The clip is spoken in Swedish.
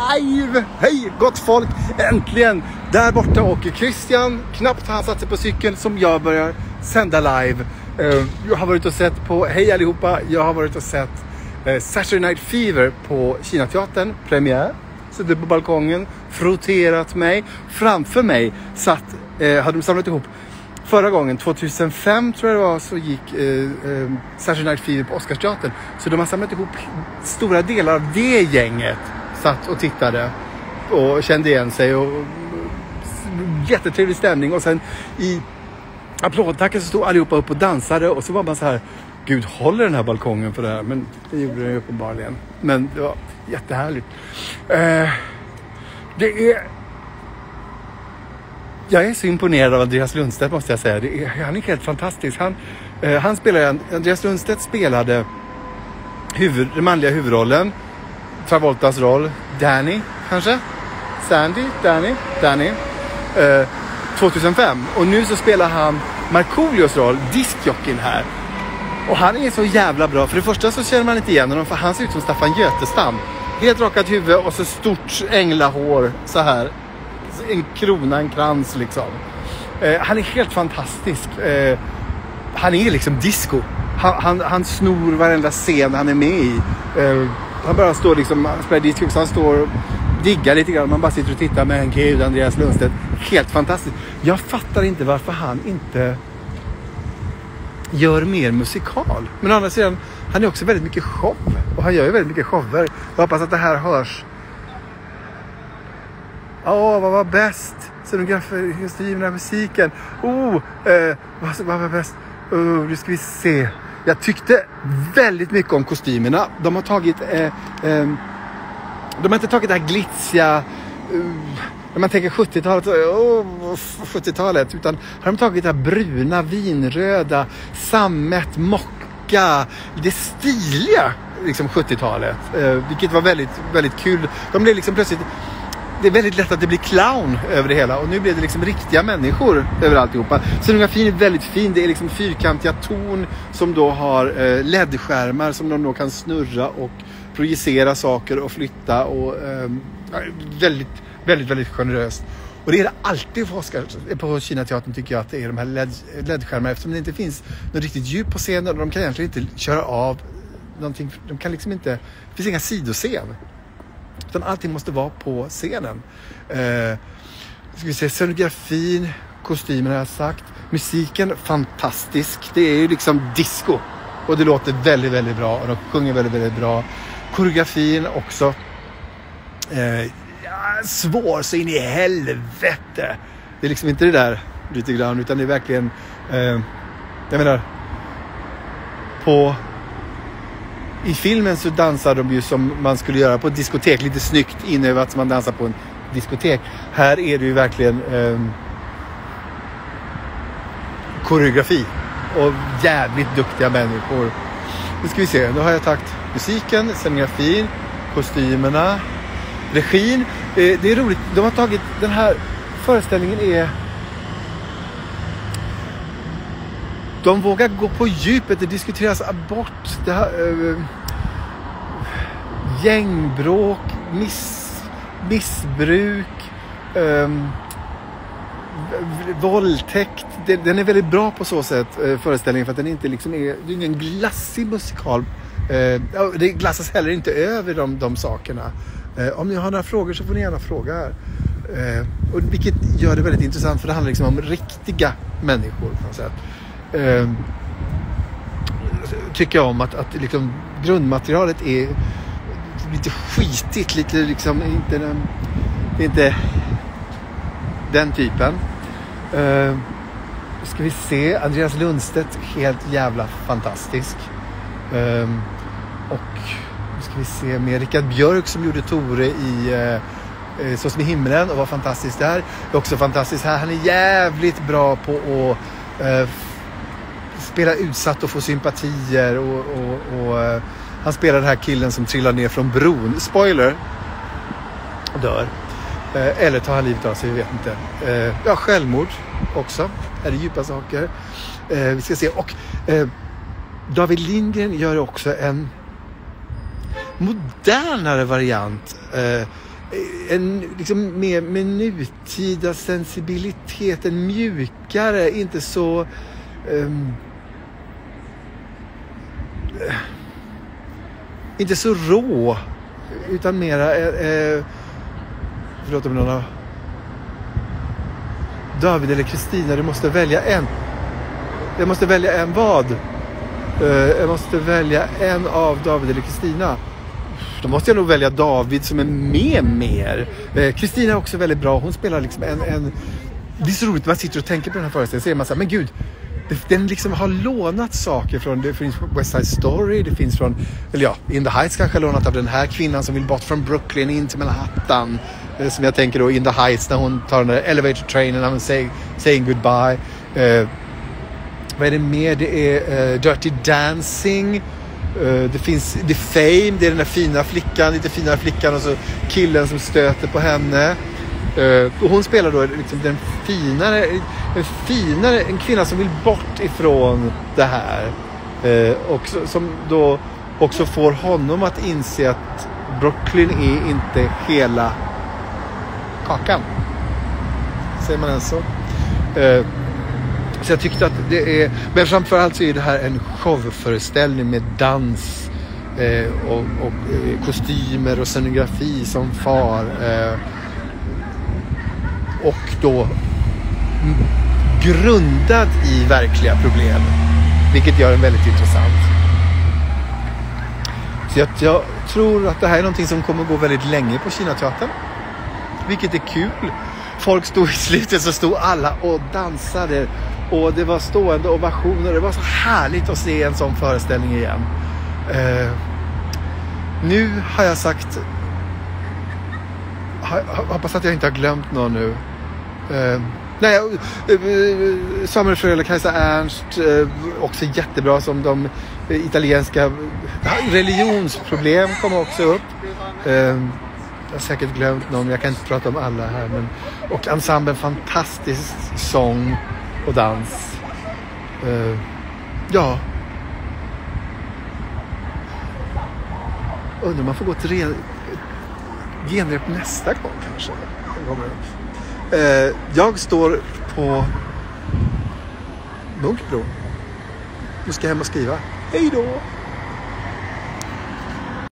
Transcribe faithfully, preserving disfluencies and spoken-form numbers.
live! Hej gott folk! Äntligen! Där borta åker Christian. Knappt har han satt sig på cykeln som jag börjar sända live. Uh, jag har varit och sett på, hej allihopa, jag har varit och sett uh, Saturday Night Fever på Kinateatern, premiär. Suttit på balkongen, frotterat mig. Framför mig satt, uh, hade de samlat ihop förra gången, tjugohundrafem tror jag det var, så gick eh, eh, Saturday Night Fever på Oscarsteatern. Så de har samlat ihop stora delar av det gänget. Satt och tittade och kände igen sig. Och, och jättetrevlig stämning. Och sen i applådtacken så stod allihopa upp och dansade. Och så var man så här, Gud håller den här balkongen för det här. Men det gjorde den ju uppenbarligen. Men det var jättehärligt. Eh, det är... Jag är så imponerad av Andreas Lundstedt, måste jag säga. Det är, han är helt fantastisk. Han, eh, han spelar, Andreas Lundstedt spelade huvud, den manliga huvudrollen. Travoltas roll. Danny, kanske? Sandy? Danny? Danny. Eh, tjugohundrafem. Och nu så spelar han Markoolios roll, diskjockeyn här. Och han är så jävla bra. För det första så känner man inte igen honom, för han ser ut som Staffan Götestam. Helt rakat huvud och så stort änglahår så här. En krona, en krans liksom. Eh, han är helt fantastisk. Eh, han är liksom disco. Han, han, han snor varenda scen han är med i. Eh, han bara står liksom, han spelar disco, så han står och diggar lite grann. Man bara sitter och tittar med en gud, Andreas Lundstedt. Helt fantastiskt. Jag fattar inte varför han inte gör mer musikal. Men å andra sidan, han är också väldigt mycket show. Och han gör ju väldigt mycket shower. Jag hoppas att det här hörs. Åh, oh, vad var bäst? Scenografer, kostymerna, musiken. Oh, eh, vad, vad var bäst? Oh, nu ska vi se. Jag tyckte väldigt mycket om kostymerna. De har tagit... Eh, eh, de har inte tagit det här glitsiga... Uh, när man tänker sjuttiotalet... Oh, sjuttiotalet. Utan har de tagit det här bruna, vinröda, sammet, mocka. Det stiliga liksom sjuttiotalet. Eh, vilket var väldigt, väldigt kul. De blev liksom plötsligt... Det är väldigt lätt att det blir clown över det hela. Och nu blir det liksom riktiga människor över alltihopa. Scenografin är väldigt fin. Det är liksom fyrkantiga torn som då har eh, L E D-skärmar som de då kan snurra och projicera saker och flytta. Och eh, väldigt, väldigt, väldigt generöst. Och det är det alltid på, Oscar, på Kinateatern, tycker jag, att det är de här L E D-skärmarna. Eftersom det inte finns något riktigt djup på scenen. Och de kan egentligen inte köra av någonting. De kan liksom inte... Det finns inga sidoscen. Utan allting måste vara på scenen. Eh, ska vi se, scenografin, kostymen har jag sagt. Musiken, fantastisk. Det är ju liksom disco. Och det låter väldigt, väldigt bra. Och de sjunger väldigt, väldigt bra. Koreografin också. Eh, ja, svår så in i helvete. Det är liksom inte det där lite grann. Utan det är verkligen... Eh, jag menar... På... I filmen så dansar de ju som man skulle göra på ett diskotek. Lite snyggt inövat som man dansar på en diskotek. Här är det ju verkligen eh, koreografi. Och jävligt duktiga människor. Nu ska vi se. Då har jag tagit musiken, scenografin, kostymerna, regin. Eh, det är roligt. De har tagit den här föreställningen är... De vågar gå på djupet. Det diskuteras abort, det här, äh, gängbråk, miss, missbruk, äh, våldtäkt. Den är väldigt bra på så sätt, äh, föreställningen, för att den inte liksom är, det är ingen glassig musikal. Äh, det glassas heller inte över de, de sakerna. Äh, om ni har några frågor så får ni gärna fråga här. Äh, och vilket gör det väldigt intressant, för det handlar liksom om riktiga människor på något sätt. Uh, tycker jag om att, att liksom grundmaterialet är lite skitigt, lite liksom inte den, inte den typen. Uh, ska vi se, Andreas Lundstedt, helt jävla fantastisk. Uh, och nu ska vi se med Rickard Björk som gjorde Tore i uh, Så som i himlen och var fantastisk där. Det är också fantastiskt här. Han är jävligt bra på att uh, spela utsatt och få sympatier och, och, och uh, han spelar den här killen som trillar ner från bron, spoiler, och dör uh, eller tar han livet av sig, vi vet inte. Uh, ja, självmord också, är det djupa saker. Uh, vi ska se, och uh, David Lindgren gör också en modernare variant uh, en liksom mer med nutida sensibilitet, en mjukare, inte så um, inte så rå, utan mera eh, förlåt om någon har David eller Kristina, du måste välja en. Jag måste välja en vad? Uh, jag måste välja en av David eller Kristina. Då måste jag nog välja David som är med mer. Kristina uh, är också väldigt bra. Hon spelar liksom en, en... Det är så roligt, man sitter och tänker på den här föreställningen. Så är man så här, men gud, den liksom har lånat saker från, det finns West Side Story, det finns från, eller ja, In the Heights kanske lånat av den här kvinnan som vill bort från Brooklyn in till Manhattan. Som jag tänker då In the Heights när hon tar den där elevator trainen när hon säger saying goodbye. Uh, vad är det mer? Det är uh, Dirty Dancing. Uh, det finns The Fame, det är den där fina flickan, lite finare flickan och så killen som stöter på henne. Uh, och hon spelar då liksom den finare, en finare, en kvinna som vill bort ifrån det här. Uh, och så, som då också får honom att inse att Brooklyn är inte hela kakan. Säger man ens så? Uh, så jag tyckte att det är, men framförallt så är det här en showföreställning med dans eh, och, och eh, kostymer och scenografi som far eh, och då grundad i verkliga problem, vilket gör den väldigt intressant. Så jag, jag tror att det här är någonting som kommer gå väldigt länge på Kinateatern, vilket är kul. Folk stod i slutet, så stod alla och dansade och det var stående ovationer. Det var så härligt att se en sån föreställning igen. Uh, nu har jag sagt, jag hoppas att jag inte har glömt någon nu. Uh, nej, uh, Samuel Fröler, Kajsa Ernst, uh, också jättebra som de uh, italienska. Uh, religionsproblem kommer också upp. Uh, Jag har säkert glömt någon, jag kan inte prata om alla här. Men, och ensemblen, fantastisk sång och dans. Uh, ja. Undrar om man får gå till re- genrep nästa gång kanske. Uh, jag står på Munkbro. Nu ska jag hem och skriva. Hej då!